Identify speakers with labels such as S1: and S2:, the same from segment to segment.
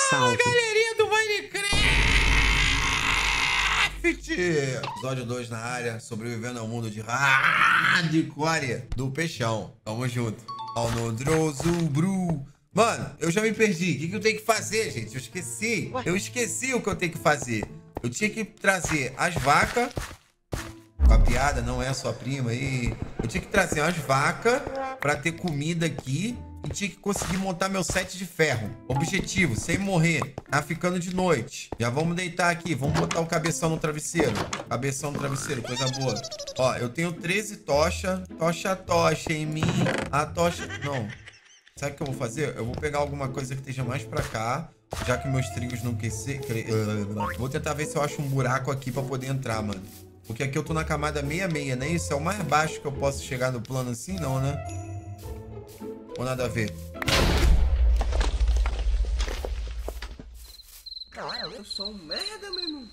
S1: Fala,
S2: Salve.
S1: galerinha do Minecraft! Episódio 2 na área, sobrevivendo ao mundo de hardcore do peixão. Tamo junto. Alnodroso, Bru. Mano, eu já me perdi. O que eu tenho que fazer, gente? Eu esqueci. Eu esqueci o que eu tenho que fazer. Eu tinha que trazer as vacas. Com a piada, não é a sua prima aí. Eu tinha que trazer as vacas pra ter comida aqui. E tinha que conseguir montar meu set de ferro. Objetivo, sem morrer. Tá ficando de noite. Já vamos deitar aqui. Vamos botar o cabeção no travesseiro. Cabeção no travesseiro, coisa boa. Ó, eu tenho 13 tocha. Tocha em mim. A tocha... Não. Sabe o que eu vou fazer? Eu vou pegar alguma coisa que esteja mais pra cá. Já que meus trigos não aquecer. Vou tentar ver se eu acho um buraco aqui pra poder entrar, mano. Porque aqui eu tô na camada 66, né? Isso é o mais baixo que eu posso chegar no plano assim, não, né? Ou nada a ver?
S3: Caralho, eu sou um merda, meu irmão.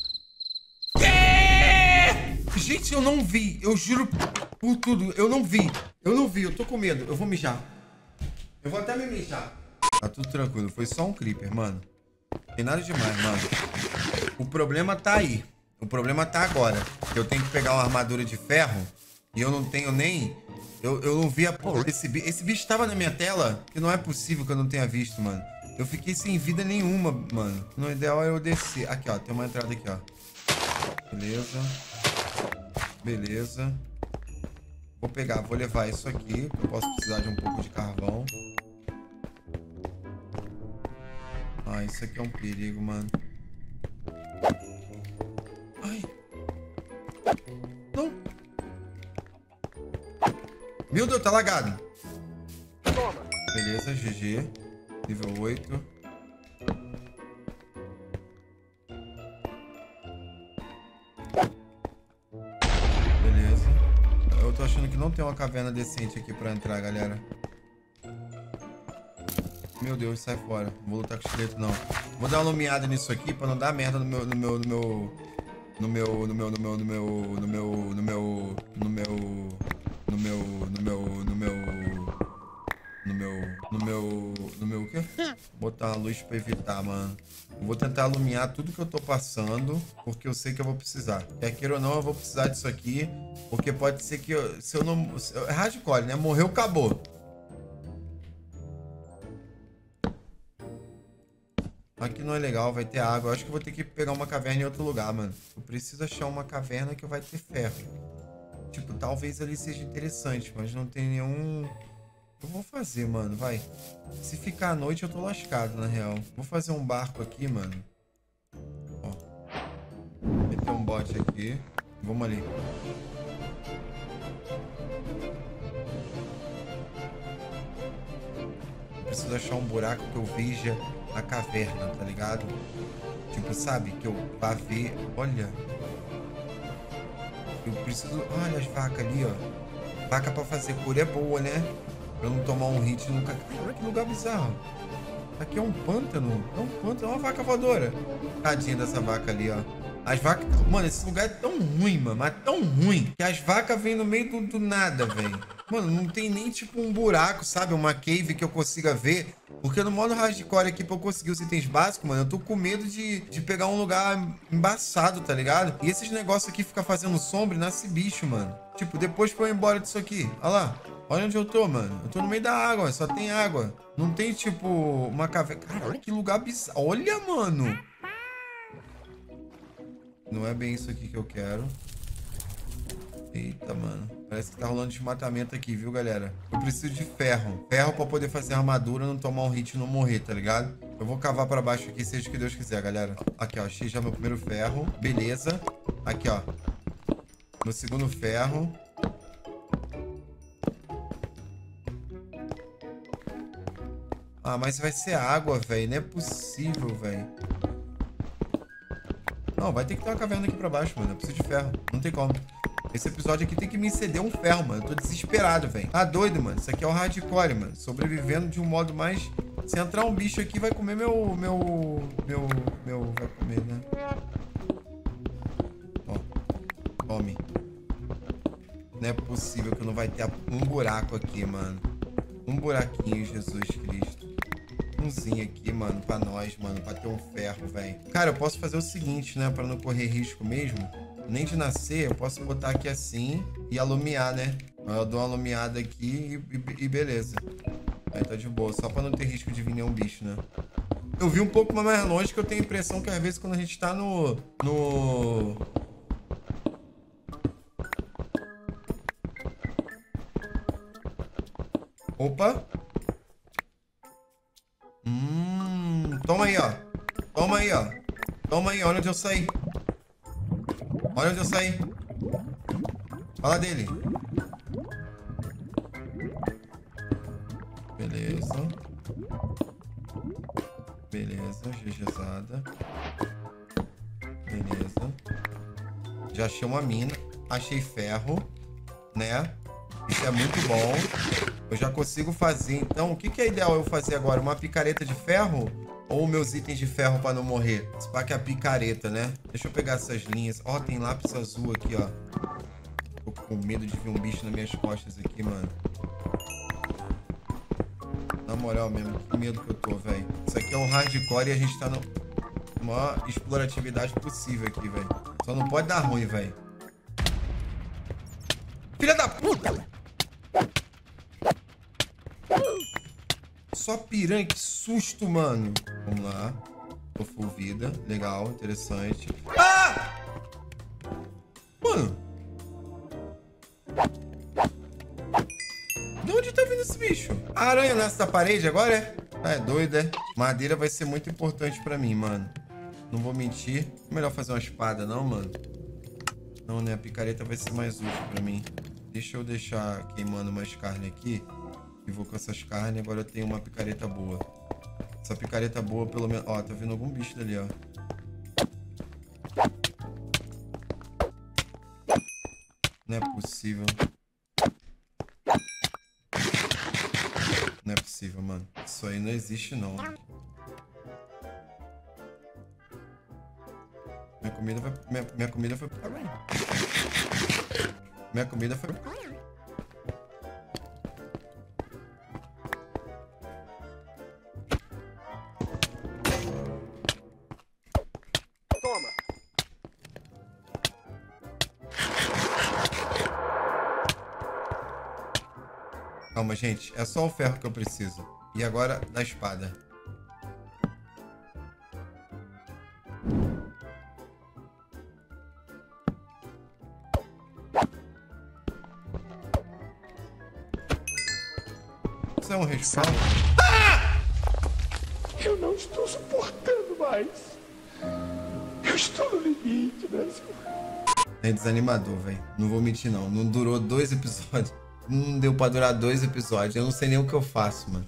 S1: Gente, eu não vi. Eu juro por tudo. Eu não vi. Eu tô com medo. Eu vou mijar. Eu vou até me mijar. Tá tudo tranquilo. Foi só um creeper, mano. Não tem nada demais, mano. O problema tá aí. O problema tá agora. Eu tenho que pegar uma armadura de ferro. E eu não tenho nem... Eu não vi a porra desse bicho. Esse bicho tava na minha tela? Que não é possível que eu não tenha visto, mano. Eu fiquei sem vida nenhuma, mano. No ideal é eu descer. Aqui, ó. Tem uma entrada aqui, ó. Beleza. Beleza. Vou pegar, vou levar isso aqui. Eu posso precisar de um pouco de carvão. Ah, isso aqui é um perigo, mano. Ai. Não. Meu Deus, tá lagado.
S3: Toma.
S1: Beleza, GG. Nível 8. Beleza. Eu tô achando que não tem uma caverna decente aqui pra entrar, galera. Meu Deus, sai fora. Não vou lutar com o esqueleto, não. Vou dar uma lumiada nisso aqui pra não dar merda no meu o quê? Botar uma luz pra evitar, mano. Vou tentar iluminar tudo que eu tô passando, porque eu sei que eu vou precisar. Quer queira ou não, eu vou precisar disso aqui, porque pode ser que se eu não... É hardcore, né? Morreu, acabou. Aqui não é legal, vai ter água. Eu acho que eu vou ter que pegar uma caverna em outro lugar, mano. Eu preciso achar uma caverna que vai ter ferro. Tipo, talvez ali seja interessante, mas não tem nenhum... Eu vou fazer, mano, vai. Se ficar à noite, eu tô lascado, na real. Vou fazer um barco aqui, mano. Ó. Meter um bote aqui. Vamos ali. Preciso achar um buraco que eu veja a caverna, tá ligado? Tipo, sabe? Que eu vá ver... Olha. Eu preciso... Olha as vacas ali, ó. Vaca pra fazer cura é boa, né? Pra não tomar um hit nunca... Olha que lugar bizarro. Aqui é um pântano. É um pântano. É uma vaca voadora. Tadinha dessa vaca ali, ó. As vacas... Mano, esse lugar é tão ruim, mano. Mas tão ruim. Que as vacas vêm no meio do nada, velho. Mano, não tem nem tipo um buraco, sabe? Uma cave que eu consiga ver. Porque no modo hardcore aqui, pra eu conseguir os itens básicos, mano, eu tô com medo de pegar um lugar embaçado, tá ligado? E esses negócios aqui ficam fazendo sombra e nasce bicho, mano. Tipo, depois pra eu ir embora disso aqui. Olha lá. Olha onde eu tô, mano. Eu tô no meio da água, só tem água. Não tem, tipo, uma caverna. Caralho, que lugar bizarro. Olha, mano. Não é bem isso aqui que eu quero. Eita, mano. Parece que tá rolando desmatamento aqui, viu, galera? Eu preciso de ferro. Ferro pra poder fazer armadura, não tomar um hit e não morrer, tá ligado? Eu vou cavar pra baixo aqui, seja o que Deus quiser, galera. Aqui, ó. Achei já meu primeiro ferro. Beleza. Aqui, ó. Meu segundo ferro. Ah, mas vai ser água, velho. Não é possível, velho. Não, vai ter que ter uma caverna aqui pra baixo, mano. Eu preciso de ferro. Não tem como. Esse episódio aqui tem que me ceder um ferro, mano. Eu tô desesperado, velho. Tá doido, mano. Isso aqui é o hardcore, mano. Sobrevivendo de um modo mais... Se entrar um bicho aqui, vai comer meu... Vai comer, né? Ó. Come. Não é possível que não vai ter um buraco aqui, mano. Um buraquinho, Jesus Cristo. Um ferrozinho aqui, mano, pra nós, mano, pra ter um ferro, velho. Cara, eu posso fazer o seguinte, né, pra não correr risco mesmo. Nem de nascer, eu posso botar aqui assim e alumiar, né? Eu dou uma alumiada aqui e beleza. Aí tá de boa, só pra não ter risco de vir nenhum bicho, né? Eu vi um pouco mais longe que eu tenho a impressão que às vezes quando a gente tá Opa! Toma aí, ó. Toma aí, ó. Toma aí, olha onde eu saí. Olha onde eu saí. Fala dele. Beleza. Beleza, GGzada. Beleza. Já achei uma mina. Achei ferro, né? Isso é muito bom. Eu já consigo fazer. Então, o que é ideal eu fazer agora? Uma picareta de ferro? Ou meus itens de ferro pra não morrer? Esse pack é a picareta, né? Deixa eu pegar essas linhas. Ó, tem lápis azul aqui, ó. Tô com medo de ver um bicho nas minhas costas aqui, mano. Na moral mesmo, que medo que eu tô, velho. Isso aqui é um hardcore e a gente tá na maior exploratividade possível aqui, velho. Só não pode dar ruim, velho. Filha da puta! Só piranha, que susto, mano. Vamos lá. Tô full vida. Legal, interessante. Ah! Mano. De onde tá vindo esse bicho? A aranha nessa parede agora, é? Ah, é doido, é? Madeira vai ser muito importante pra mim, mano. Não vou mentir. É melhor fazer uma espada, não, mano? Não, né? A picareta vai ser mais útil pra mim. Deixa eu deixar queimando mais carne aqui. E vou com essas carnes. Agora eu tenho uma picareta boa. Essa picareta boa, pelo menos... Ó, tá vindo algum bicho dali, ó. Não é possível. Não é possível, mano. Isso aí não existe, não. Minha comida foi... Minha comida foi... Minha comida foi...
S3: Toma.
S1: Calma, gente. É só o ferro que eu preciso. E agora, da espada. Isso é um respawn?
S3: Eu não estou suportando mais. Eu estou no limite, né, senhor?
S1: É desanimador, velho. Não vou mentir, não. Não durou 2 episódios. Não deu pra durar 2 episódios. Eu não sei nem o que eu faço, mano.